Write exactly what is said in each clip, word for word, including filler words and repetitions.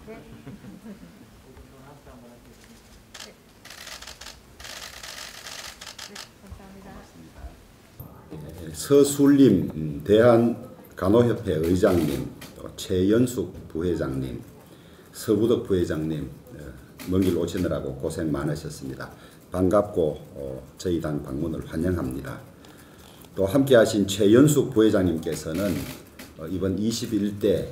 네. 서술님, 대한간호협회 의장님, 또 최연숙 부회장님, 서부덕 부회장님, 먼 길 오시느라고 고생 많으셨습니다. 반갑고 어, 저희 당 방문을 환영합니다. 또 함께하신 최연숙 부회장님께서는 어, 이번 이십일 대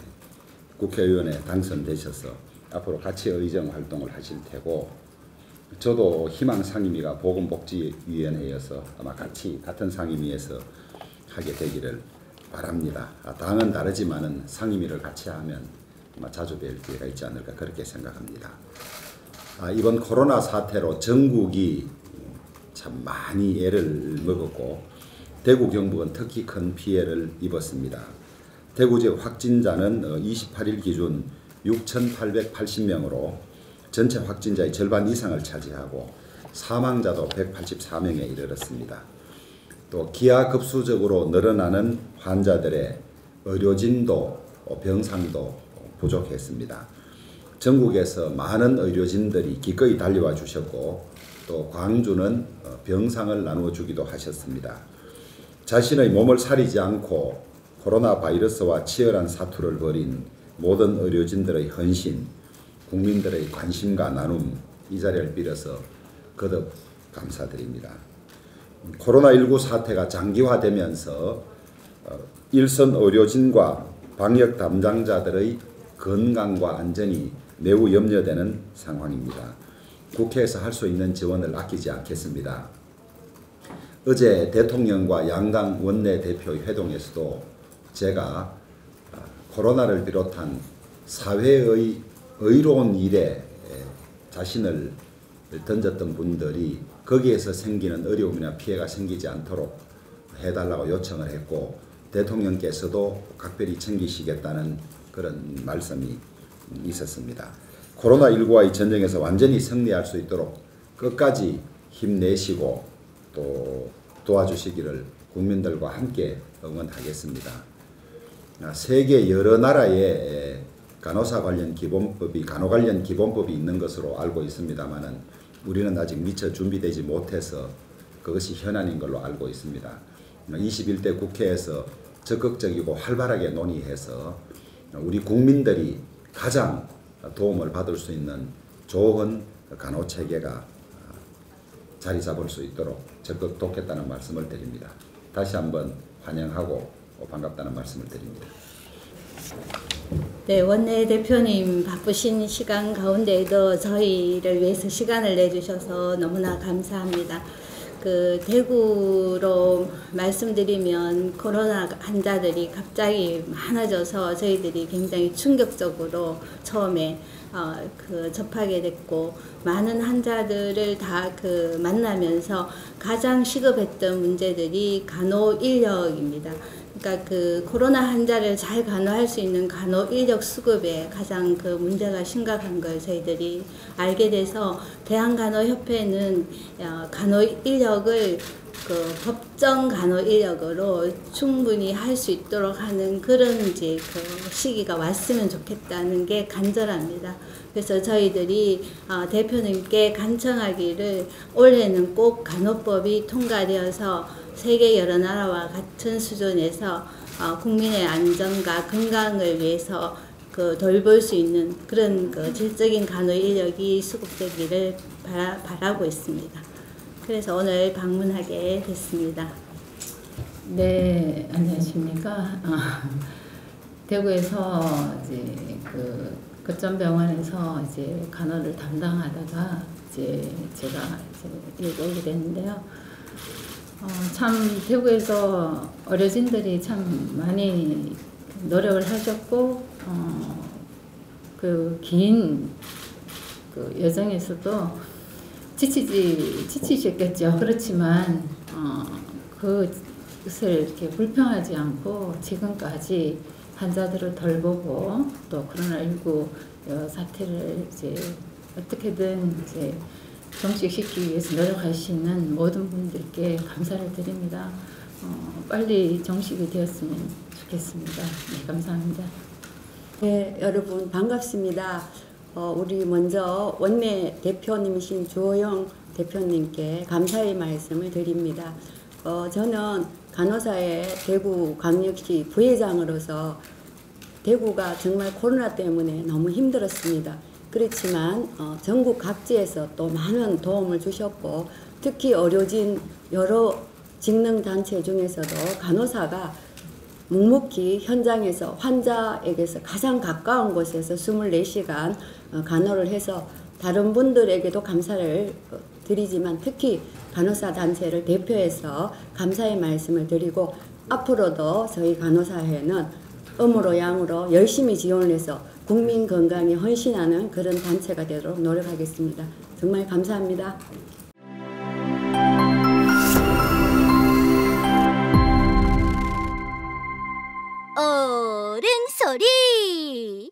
국회의원에 당선되셔서 앞으로 같이 의정 활동을 하실 테고, 저도 희망 상임위가 보건복지위원회여서 아마 같이 같은 상임위에서 하게 되기를 바랍니다. 아, 당은 다르지만은 상임위를 같이 하면 아마 자주 뵐 기회가 있지 않을까 그렇게 생각합니다. 아, 이번 코로나 사태로 전국이 참 많이 애를 먹었고 대구 경북은 특히 큰 피해를 입었습니다. 대구 지역 확진자는 이십팔 일 기준 육천팔백팔십 명으로 전체 확진자의 절반 이상을 차지하고 사망자도 백팔십사 명에 이르렀습니다. 또 기하급수적으로 늘어나는 환자들의 의료진도 병상도 부족했습니다. 전국에서 많은 의료진들이 기꺼이 달려와 주셨고 또 광주는 병상을 나누어 주기도 하셨습니다. 자신의 몸을 사리지 않고 코로나 바이러스와 치열한 사투를 벌인 모든 의료진들의 헌신, 국민들의 관심과 나눔, 이 자리를 빌어서 거듭 감사드립니다. 코로나십구 사태가 장기화되면서 일선 의료진과 방역 담당자들의 건강과 안전이 매우 염려되는 상황입니다. 국회에서 할 수 있는 지원을 아끼지 않겠습니다. 어제 대통령과 양당 원내대표 회동에서도 제가 코로나를 비롯한 사회의 의로운 일에 자신을 던졌던 분들이 거기에서 생기는 어려움이나 피해가 생기지 않도록 해달라고 요청을 했고, 대통령께서도 각별히 챙기시겠다는 그런 말씀이 있었습니다. 코로나십구와의 전쟁에서 완전히 승리할 수 있도록 끝까지 힘내시고 또 도와주시기를 국민들과 함께 응원하겠습니다. 세계 여러 나라에 간호사 관련 기본법이, 간호 관련 기본법이 있는 것으로 알고 있습니다만은 우리는 아직 미처 준비되지 못해서 그것이 현안인 걸로 알고 있습니다. 이십일 대 국회에서 적극적이고 활발하게 논의해서 우리 국민들이 가장 도움을 받을 수 있는 좋은 간호 체계가 자리 잡을 수 있도록 적극 돕겠다는 말씀을 드립니다. 다시 한번 환영하고 반갑다는 말씀을 드립니다. 네, 원내대표님 바쁘신 시간 가운데에도 저희를 위해서 시간을 내주셔서 너무나 감사합니다. 그 대구로 말씀드리면 코로나 환자들이 갑자기 많아져서 저희들이 굉장히 충격적으로 처음에 어, 그 접하게 됐고, 많은 환자들을 다 그 만나면서 가장 시급했던 문제들이 간호 인력입니다. 그러니까 그 코로나 환자를 잘 간호할 수 있는 간호 인력 수급에 가장 그 문제가 심각한 걸 저희들이 알게 돼서 대한간호협회는 간호 인력을 그 법정 간호 인력으로 충분히 할 수 있도록 하는 그런 이제 그 시기가 왔으면 좋겠다는 게 간절합니다. 그래서 저희들이 어, 대표님께 간청하기를 올해는 꼭 간호법이 통과되어서 세계 여러 나라와 같은 수준에서 어, 국민의 안전과 건강을 위해서 그 돌볼 수 있는 그런 그 질적인 간호 인력이 수급되기를 바라, 바라고 있습니다. 그래서 오늘 방문하게 됐습니다. 네, 안녕하십니까. 아, 대구에서 이제 그 거점병원에서 이제 간호를 담당하다가 이제 제가 이제 여기 오게 됐는데요. 어, 참 대구에서 의료진들이 참 많이 노력을 하셨고, 어, 그 긴 그 여정에서도 지치지 지치셨겠죠. 그렇지만 어, 그것을 이렇게 불평하지 않고 지금까지 환자들을 돌보고 또 코로나십구 사태를 이제 어떻게든 이제 종식시키기 위해서 노력하시는 모든 분들께 감사를 드립니다. 어, 빨리 종식이 되었으면 좋겠습니다. 네, 감사합니다. 네, 여러분 반갑습니다. 어, 우리 먼저 원내 대표님이신 주호영 대표님께 감사의 말씀을 드립니다. 어, 저는 간호사의 대구광역시 부회장으로서 대구가 정말 코로나 때문에 너무 힘들었습니다. 그렇지만 어, 전국 각지에서 또 많은 도움을 주셨고 특히 의료진 여러 직능단체 중에서도 간호사가 묵묵히 현장에서 환자에게서 가장 가까운 곳에서 이십사 시간 간호를 해서 다른 분들에게도 감사를 드리지만 특히 간호사 단체를 대표해서 감사의 말씀을 드리고 앞으로도 저희 간호사회는 음으로 양으로 열심히 지원을 해서 국민 건강에 헌신하는 그런 단체가 되도록 노력하겠습니다. 정말 감사합니다. 어른 소리